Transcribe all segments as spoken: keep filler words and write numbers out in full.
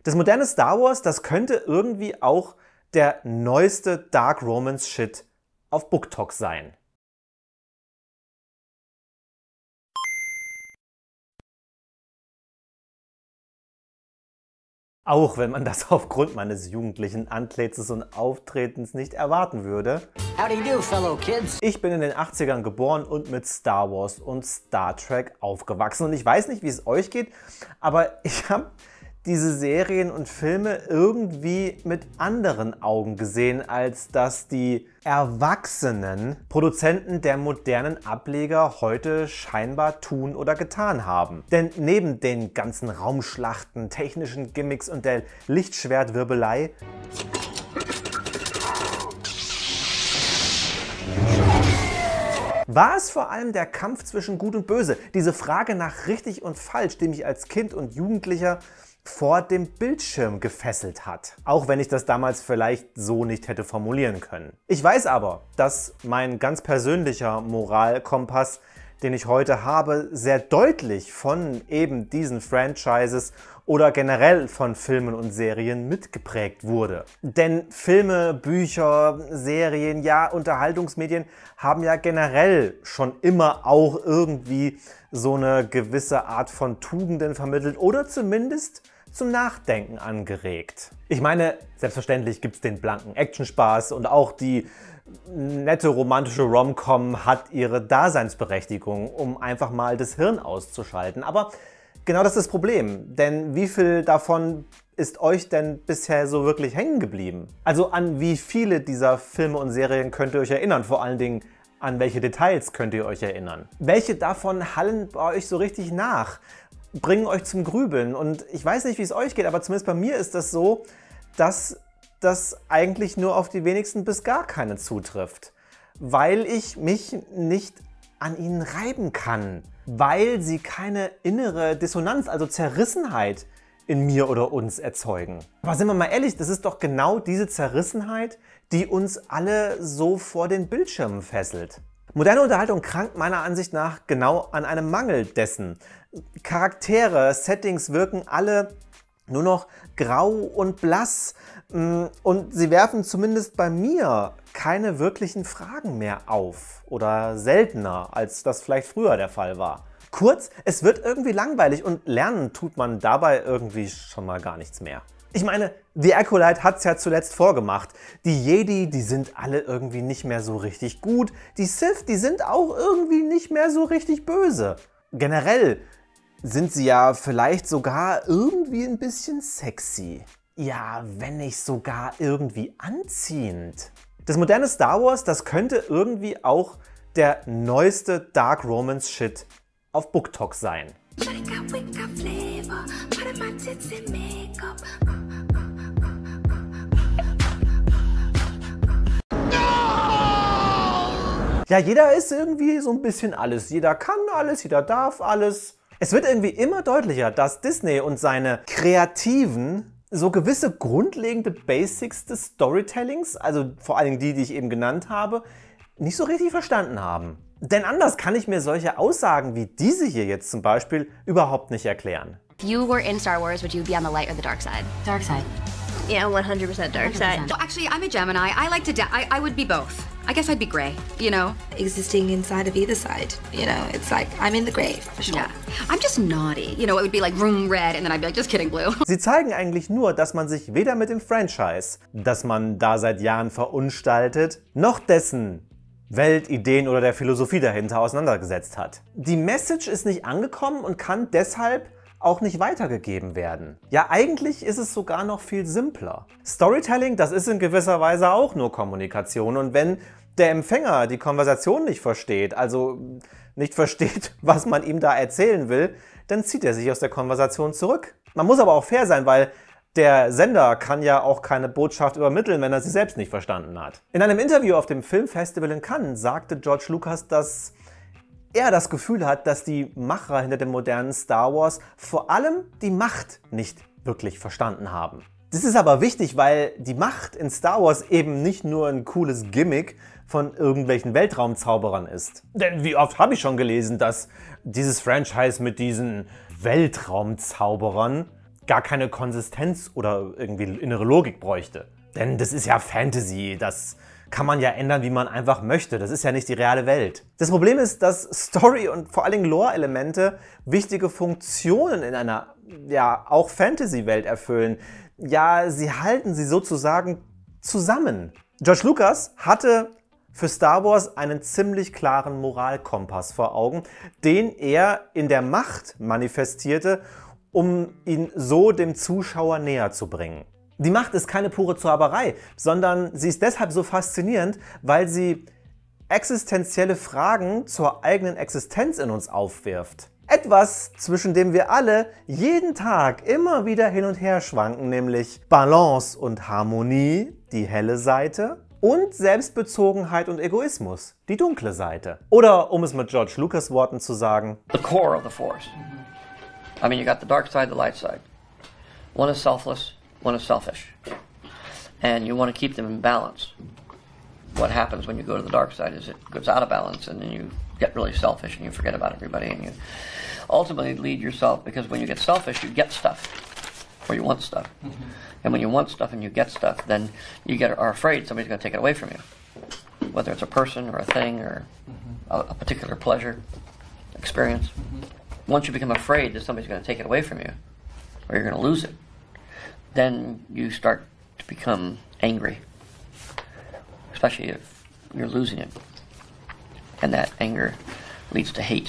Das moderne Star Wars, das könnte irgendwie auch der neueste Dark Romance Shit auf BookTok sein. Auch wenn man das aufgrund meines jugendlichen Antlitzes und Auftretens nicht erwarten würde. How do you do, fellow kids? Ich bin in den achtzigern geboren und mit Star Wars und Star Trek aufgewachsen. Und ich weiß nicht, wie es euch geht, aber ich habe diese Serien und Filme irgendwie mit anderen Augen gesehen, als dass die erwachsenen Produzenten der modernen Ableger heute scheinbar tun oder getan haben. Denn neben den ganzen Raumschlachten, technischen Gimmicks und der Lichtschwertwirbelei war es vor allem der Kampf zwischen Gut und Böse, diese Frage nach richtig und falsch, die mich als Kind und Jugendlicher vor dem Bildschirm gefesselt hat. Auch wenn ich das damals vielleicht so nicht hätte formulieren können. Ich weiß aber, dass mein ganz persönlicher Moralkompass, den ich heute habe, sehr deutlich von eben diesen Franchises oder generell von Filmen und Serien mitgeprägt wurde. Denn Filme, Bücher, Serien, ja, Unterhaltungsmedien haben ja generell schon immer auch irgendwie so eine gewisse Art von Tugenden vermittelt oder zumindest zum Nachdenken angeregt. Ich meine, selbstverständlich gibt es den blanken Actionspaß und auch die nette romantische Rom-Com hat ihre Daseinsberechtigung, um einfach mal das Hirn auszuschalten. Aber genau das ist das Problem, denn wie viel davon ist euch denn bisher so wirklich hängen geblieben? Also an wie viele dieser Filme und Serien könnt ihr euch erinnern? Vor allen Dingen, an welche Details könnt ihr euch erinnern? Welche davon hallen bei euch so richtig nach? Bringen euch zum Grübeln? Und ich weiß nicht, wie es euch geht, aber zumindest bei mir ist das so, dass das eigentlich nur auf die wenigsten bis gar keine zutrifft. Weil ich mich nicht an ihnen reiben kann. Weil sie keine innere Dissonanz, also Zerrissenheit in mir oder uns erzeugen. Aber sind wir mal ehrlich, das ist doch genau diese Zerrissenheit, die uns alle so vor den Bildschirmen fesselt. Moderne Unterhaltung krankt meiner Ansicht nach genau an einem Mangel dessen. Charaktere, Settings wirken alle nur noch grau und blass und sie werfen zumindest bei mir keine wirklichen Fragen mehr auf oder seltener, als das vielleicht früher der Fall war. Kurz, es wird irgendwie langweilig und lernen tut man dabei irgendwie schon mal gar nichts mehr. Ich meine, The Acolyte hat es ja zuletzt vorgemacht. Die Jedi, die sind alle irgendwie nicht mehr so richtig gut. Die Sith, die sind auch irgendwie nicht mehr so richtig böse. Generell sind sie ja vielleicht sogar irgendwie ein bisschen sexy. Ja, wenn nicht sogar irgendwie anziehend. Das moderne Star Wars, das könnte irgendwie auch der neueste Dark Romance Shit auf BookTok sein. Ja, jeder ist irgendwie so ein bisschen alles. Jeder kann alles, jeder darf alles. Es wird irgendwie immer deutlicher, dass Disney und seine Kreativen so gewisse grundlegende Basics des Storytellings, also vor allen Dingen die, die ich eben genannt habe, nicht so richtig verstanden haben. Denn anders kann ich mir solche Aussagen wie diese hier jetzt zum Beispiel überhaupt nicht erklären. If you were in Star Wars, would you be on the light or the dark side? Dark side. Yeah, one hundred percent dark side. Well, actually, I'm a Gemini. I like to da I, I would be both. I guess I'd be gray, you know? Existing inside of either side, you know? It's like, I'm in the gray, for sure. Yeah. I'm just naughty. You know, it would be like room red and then I'd be like, just kidding, blue. Sie zeigen eigentlich nur, dass man sich weder mit dem Franchise, das man da seit Jahren verunstaltet, noch dessen Welt, Ideen oder der Philosophie dahinter auseinandergesetzt hat. Die Message ist nicht angekommen und kann deshalb auch nicht weitergegeben werden. Ja, eigentlich ist es sogar noch viel simpler. Storytelling, das ist in gewisser Weise auch nur Kommunikation und wenn der Empfänger die Konversation nicht versteht, also nicht versteht, was man ihm da erzählen will, dann zieht er sich aus der Konversation zurück. Man muss aber auch fair sein, weil der Sender kann ja auch keine Botschaft übermitteln, wenn er sie selbst nicht verstanden hat. In einem Interview auf dem Filmfestival in Cannes sagte George Lucas, dass er das Gefühl hat, dass die Macher hinter dem modernen Star Wars vor allem die Macht nicht wirklich verstanden haben. Das ist aber wichtig, weil die Macht in Star Wars eben nicht nur ein cooles Gimmick von irgendwelchen Weltraumzauberern ist. Denn wie oft habe ich schon gelesen, dass dieses Franchise mit diesen Weltraumzauberern gar keine Konsistenz oder irgendwie innere Logik bräuchte. Denn das ist ja Fantasy, das kann man ja ändern, wie man einfach möchte. Das ist ja nicht die reale Welt. Das Problem ist, dass Story und vor allen Dingen Lore-Elemente wichtige Funktionen in einer, ja, auch Fantasy-Welt erfüllen. Ja, sie halten sie sozusagen zusammen. George Lucas hatte für Star Wars einen ziemlich klaren Moralkompass vor Augen, den er in der Macht manifestierte, um ihn so dem Zuschauer näher zu bringen. Die Macht ist keine pure Zauberei, sondern sie ist deshalb so faszinierend, weil sie existenzielle Fragen zur eigenen Existenz in uns aufwirft. Etwas, zwischen dem wir alle jeden Tag immer wieder hin und her schwanken, nämlich Balance und Harmonie, die helle Seite, und Selbstbezogenheit und Egoismus, die dunkle Seite. Oder, um es mit George Lucas Worten zu sagen, the core of the Force. I mean, you got the dark side, the light side. One is selfless, one is selfish. And you want to keep them in balance. What happens when you go to the dark side is it goes out of balance and then you get really selfish and you forget about everybody and you ultimately lead yourself, because when you get selfish, you get stuff, or you want stuff. Mm-hmm. And when you want stuff and you get stuff, then you get are afraid somebody's going to take it away from you. Whether it's a person or a thing or mm-hmm. a, a particular pleasure, experience. Mm-hmm. Once you become afraid that somebody's going to take it away from you, or you're going to lose it, then you start to become angry, especially if you're losing it. And that anger leads to hate.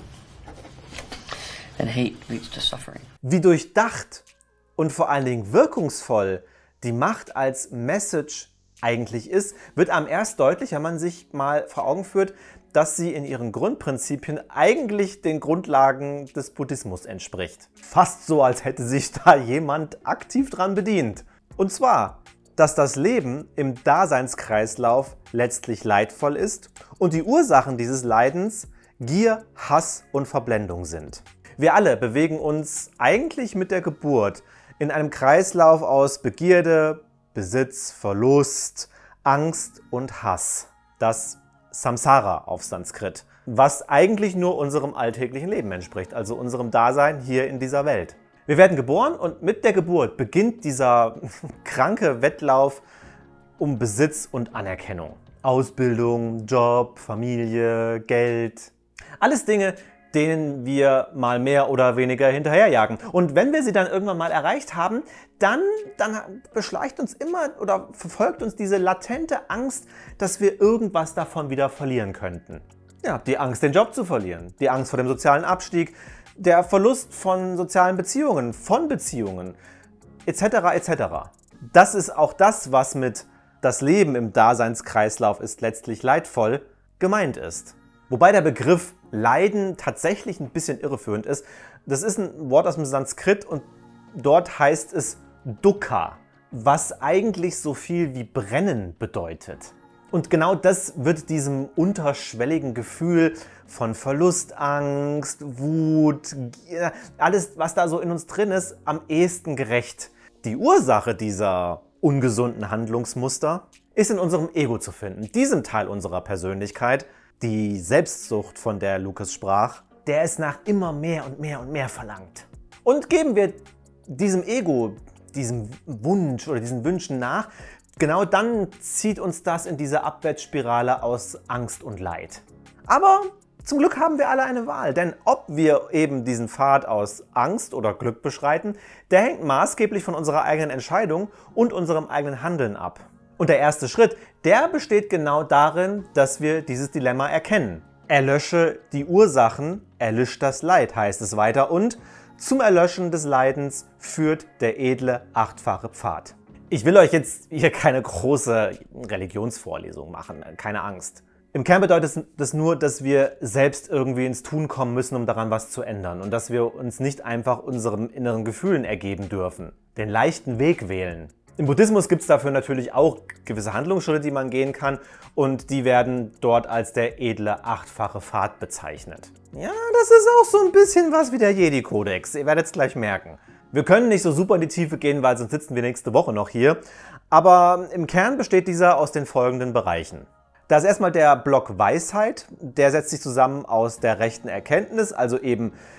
And hate leads to suffering. Wie durchdacht und vor allen Dingen wirkungsvoll die Macht als Message eigentlich ist, wird einem erst deutlich, wenn man sich mal vor Augen führt, dass sie in ihren Grundprinzipien eigentlich den Grundlagen des Buddhismus entspricht. Fast so, als hätte sich da jemand aktiv dran bedient. Und zwar, dass das Leben im Daseinskreislauf letztlich leidvoll ist und die Ursachen dieses Leidens Gier, Hass und Verblendung sind. Wir alle bewegen uns eigentlich mit der Geburt in einem Kreislauf aus Begierde, Besitz, Verlust, Angst und Hass. Das Samsara auf Sanskrit, was eigentlich nur unserem alltäglichen Leben entspricht, also unserem Dasein hier in dieser Welt. Wir werden geboren und mit der Geburt beginnt dieser kranke Wettlauf um Besitz und Anerkennung. Ausbildung, Job, Familie, Geld. Alles Dinge, denen wir mal mehr oder weniger hinterherjagen. Und wenn wir sie dann irgendwann mal erreicht haben, dann, dann beschleicht uns immer oder verfolgt uns diese latente Angst, dass wir irgendwas davon wieder verlieren könnten. Ja, die Angst, den Job zu verlieren, die Angst vor dem sozialen Abstieg, der Verlust von sozialen Beziehungen, von Beziehungen, et cetera et cetera. Das ist auch das, was mit das Leben im Daseinskreislauf ist letztlich leidvoll gemeint ist. Wobei der Begriff Leiden tatsächlich ein bisschen irreführend ist. Das ist ein Wort aus dem Sanskrit und dort heißt es Dukkha, was eigentlich so viel wie brennen bedeutet. Und genau das wird diesem unterschwelligen Gefühl von Verlustangst, Wut, alles, was da so in uns drin ist, am ehesten gerecht. Die Ursache dieser ungesunden Handlungsmuster ist in unserem Ego zu finden, diesem Teil unserer Persönlichkeit, die Selbstsucht, von der Lucas sprach, der es nach immer mehr und mehr und mehr verlangt. Und geben wir diesem Ego, diesem Wunsch oder diesen Wünschen nach, genau dann zieht uns das in diese Abwärtsspirale aus Angst und Leid. Aber zum Glück haben wir alle eine Wahl, denn ob wir eben diesen Pfad aus Angst oder Glück beschreiten, der hängt maßgeblich von unserer eigenen Entscheidung und unserem eigenen Handeln ab. Und der erste Schritt, der besteht genau darin, dass wir dieses Dilemma erkennen. Erlösche die Ursachen, erlischt das Leid, heißt es weiter. Und zum Erlöschen des Leidens führt der edle achtfache Pfad. Ich will euch jetzt hier keine große Religionsvorlesung machen, keine Angst. Im Kern bedeutet das nur, dass wir selbst irgendwie ins Tun kommen müssen, um daran was zu ändern. Und dass wir uns nicht einfach unseren inneren Gefühlen ergeben dürfen. Den leichten Weg wählen. Im Buddhismus gibt es dafür natürlich auch gewisse Handlungsschritte, die man gehen kann, und die werden dort als der edle achtfache Pfad bezeichnet. Ja, das ist auch so ein bisschen was wie der Jedi-Kodex, ihr werdet es gleich merken. Wir können nicht so super in die Tiefe gehen, weil sonst sitzen wir nächste Woche noch hier, aber im Kern besteht dieser aus den folgenden Bereichen. Da ist erstmal der Block Weisheit, der setzt sich zusammen aus der rechten Erkenntnis, also eben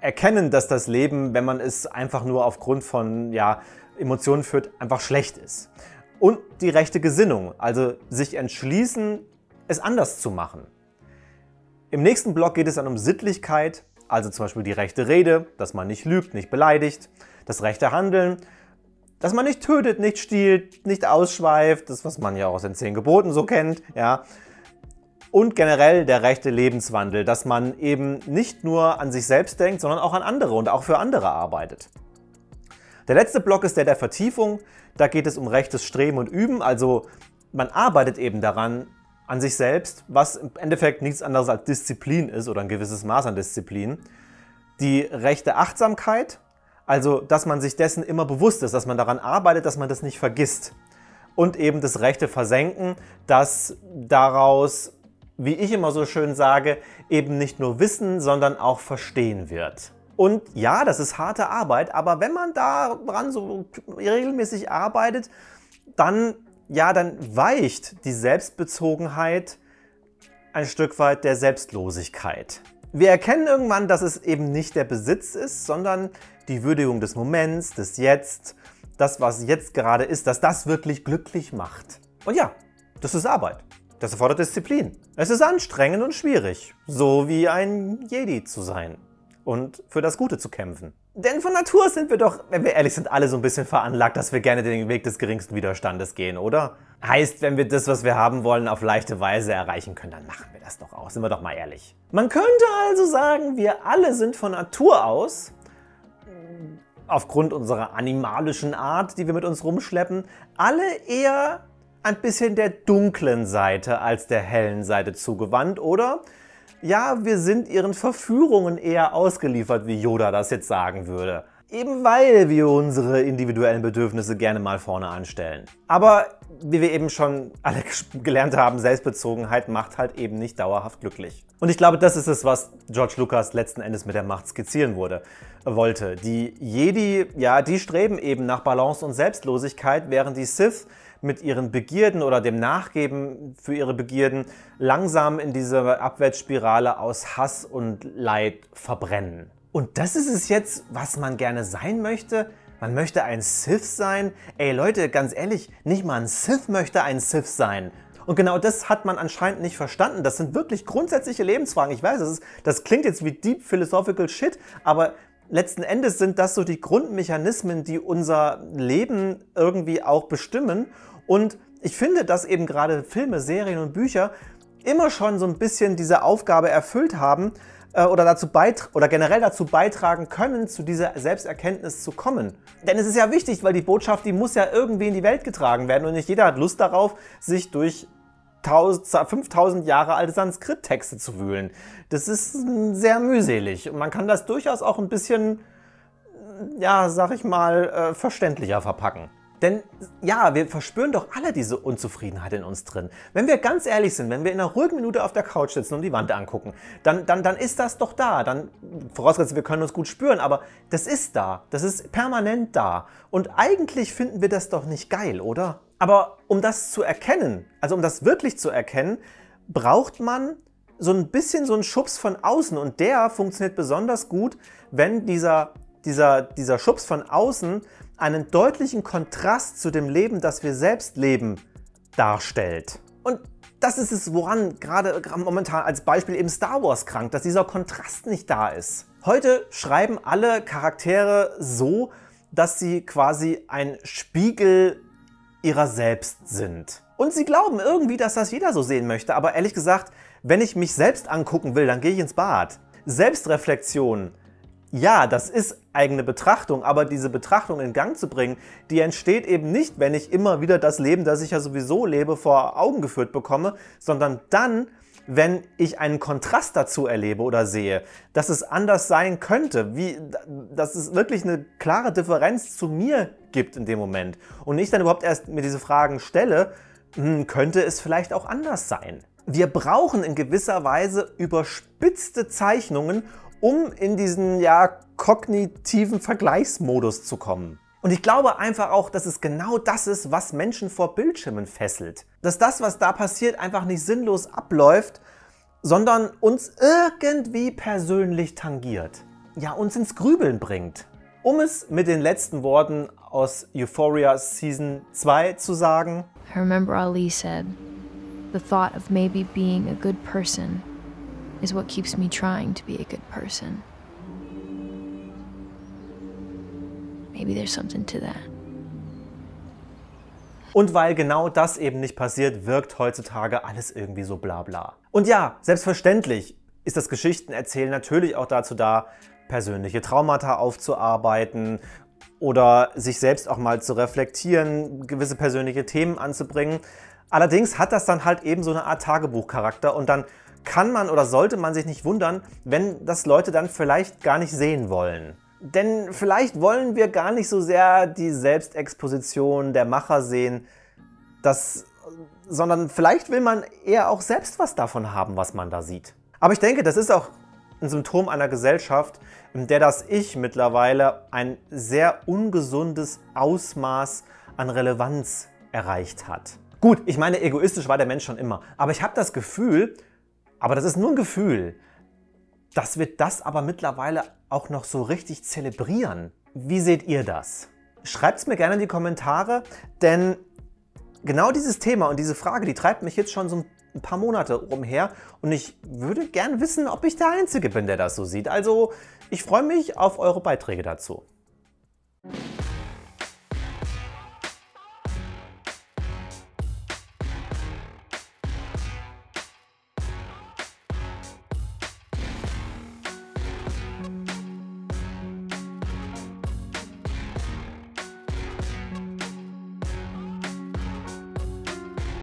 erkennen, dass das Leben, wenn man es einfach nur aufgrund von ja, Emotionen führt, einfach schlecht ist. Und die rechte Gesinnung, also sich entschließen, es anders zu machen. Im nächsten Block geht es dann um Sittlichkeit, also zum Beispiel die rechte Rede, dass man nicht lügt, nicht beleidigt, das rechte Handeln, dass man nicht tötet, nicht stiehlt, nicht ausschweift, das was man ja auch aus den zehn Geboten so kennt, ja. Und generell der rechte Lebenswandel, dass man eben nicht nur an sich selbst denkt, sondern auch an andere und auch für andere arbeitet. Der letzte Block ist der der Vertiefung. Da geht es um rechtes Streben und Üben, also man arbeitet eben daran, an sich selbst, was im Endeffekt nichts anderes als Disziplin ist oder ein gewisses Maß an Disziplin. Die rechte Achtsamkeit, also dass man sich dessen immer bewusst ist, dass man daran arbeitet, dass man das nicht vergisst. Und eben das rechte Versenken, dass daraus, wie ich immer so schön sage, eben nicht nur Wissen, sondern auch Verstehen wird. Und ja, das ist harte Arbeit, aber wenn man daran so regelmäßig arbeitet, dann, ja, dann weicht die Selbstbezogenheit ein Stück weit der Selbstlosigkeit. Wir erkennen irgendwann, dass es eben nicht der Besitz ist, sondern die Würdigung des Moments, des Jetzt, das, was jetzt gerade ist, dass das wirklich glücklich macht. Und ja, das ist Arbeit. Das erfordert Disziplin. Es ist anstrengend und schwierig, so wie ein Jedi zu sein und für das Gute zu kämpfen. Denn von Natur sind wir doch, wenn wir ehrlich sind, alle so ein bisschen veranlagt, dass wir gerne den Weg des geringsten Widerstandes gehen, oder? Heißt, wenn wir das, was wir haben wollen, auf leichte Weise erreichen können, dann machen wir das doch auch, sind wir doch mal ehrlich. Man könnte also sagen, wir alle sind von Natur aus, aufgrund unserer animalischen Art, die wir mit uns rumschleppen, alle eher ein bisschen der dunklen Seite als der hellen Seite zugewandt, oder? Ja, wir sind ihren Verführungen eher ausgeliefert, wie Yoda das jetzt sagen würde. Eben weil wir unsere individuellen Bedürfnisse gerne mal vorne anstellen. Aber wie wir eben schon alle gelernt haben, Selbstbezogenheit macht halt eben nicht dauerhaft glücklich. Und ich glaube, das ist es, was George Lucas letzten Endes mit der Macht skizzieren wurde, wollte. Die Jedi, ja, die streben eben nach Balance und Selbstlosigkeit, während die Sith mit ihren Begierden oder dem Nachgeben für ihre Begierden langsam in diese Abwärtsspirale aus Hass und Leid verbrennen. Und das ist es jetzt, was man gerne sein möchte? Man möchte ein Sith sein? Ey Leute, ganz ehrlich, nicht mal ein Sith möchte ein Sith sein. Und genau das hat man anscheinend nicht verstanden. Das sind wirklich grundsätzliche Lebensfragen. Ich weiß, das, ist, das klingt jetzt wie deep philosophical shit, aber letzten Endes sind das so die Grundmechanismen, die unser Leben irgendwie auch bestimmen. Und ich finde, dass eben gerade Filme, Serien und Bücher immer schon so ein bisschen diese Aufgabe erfüllt haben äh, oder, dazu beitra- oder generell dazu beitragen können, zu dieser Selbsterkenntnis zu kommen. Denn es ist ja wichtig, weil die Botschaft, die muss ja irgendwie in die Welt getragen werden und nicht jeder hat Lust darauf, sich durch fünftausend Jahre alte Sanskrit-Texte zu wühlen. Das ist sehr mühselig und man kann das durchaus auch ein bisschen, ja, sag ich mal, äh, verständlicher verpacken. Denn ja, wir verspüren doch alle diese Unzufriedenheit in uns drin. Wenn wir ganz ehrlich sind, wenn wir in einer ruhigen Minute auf der Couch sitzen und die Wand angucken, dann, dann, dann ist das doch da. Dann, vorausgesetzt, wir können uns gut spüren, aber das ist da. Das ist permanent da. Und eigentlich finden wir das doch nicht geil, oder? Aber um das zu erkennen, also um das wirklich zu erkennen, braucht man so ein bisschen so einen Schubs von außen. Und der funktioniert besonders gut, wenn dieser, dieser, dieser Schubs von außen einen deutlichen Kontrast zu dem Leben, das wir selbst leben, darstellt. Und das ist es, woran gerade momentan als Beispiel eben Star Wars krankt, dass dieser Kontrast nicht da ist. Heute schreiben alle Charaktere so, dass sie quasi ein Spiegel ihrer selbst sind. Und sie glauben irgendwie, dass das jeder so sehen möchte, aber ehrlich gesagt, wenn ich mich selbst angucken will, dann gehe ich ins Bad. Selbstreflexion, ja, das ist eigene Betrachtung, aber diese Betrachtung in Gang zu bringen, die entsteht eben nicht, wenn ich immer wieder das Leben, das ich ja sowieso lebe, vor Augen geführt bekomme, sondern dann, wenn ich einen Kontrast dazu erlebe oder sehe, dass es anders sein könnte, wie, dass es wirklich eine klare Differenz zu mir gibt in dem Moment und ich dann überhaupt erst mir diese Fragen stelle, hm, könnte es vielleicht auch anders sein. Wir brauchen in gewisser Weise überspitzte Zeichnungen, um in diesen ja, kognitiven Vergleichsmodus zu kommen. Und ich glaube einfach auch, dass es genau das ist, was Menschen vor Bildschirmen fesselt. Dass das, was da passiert, einfach nicht sinnlos abläuft, sondern uns irgendwie persönlich tangiert. ja, uns ins Grübeln bringt. Um es mit den letzten Worten aus Euphoria Season zwei zu sagen: I remember Ali said, the thought of maybe being a good person is what keeps me trying to be a good person. Maybe there's something to that. Und weil genau das eben nicht passiert, wirkt heutzutage alles irgendwie so bla bla. Und ja, selbstverständlich ist das Geschichtenerzählen natürlich auch dazu da, persönliche Traumata aufzuarbeiten oder sich selbst auch mal zu reflektieren, gewisse persönliche Themen anzubringen. Allerdings hat das dann halt eben so eine Art Tagebuchcharakter und dann kann man oder sollte man sich nicht wundern, wenn das Leute dann vielleicht gar nicht sehen wollen. Denn vielleicht wollen wir gar nicht so sehr die Selbstexposition der Macher sehen, das, sondern vielleicht will man eher auch selbst was davon haben, was man da sieht. Aber ich denke, das ist auch ein Symptom einer Gesellschaft, in der das Ich mittlerweile ein sehr ungesundes Ausmaß an Relevanz erreicht hat. Gut, ich meine, egoistisch war der Mensch schon immer, aber ich habe das Gefühl, aber das ist nur ein Gefühl, dass wir das aber mittlerweile auch noch so richtig zelebrieren. Wie seht ihr das? Schreibt es mir gerne in die Kommentare, denn genau dieses Thema und diese Frage, die treibt mich jetzt schon so ein paar Monate umher und ich würde gern wissen, ob ich der Einzige bin, der das so sieht. Also ich freue mich auf eure Beiträge dazu.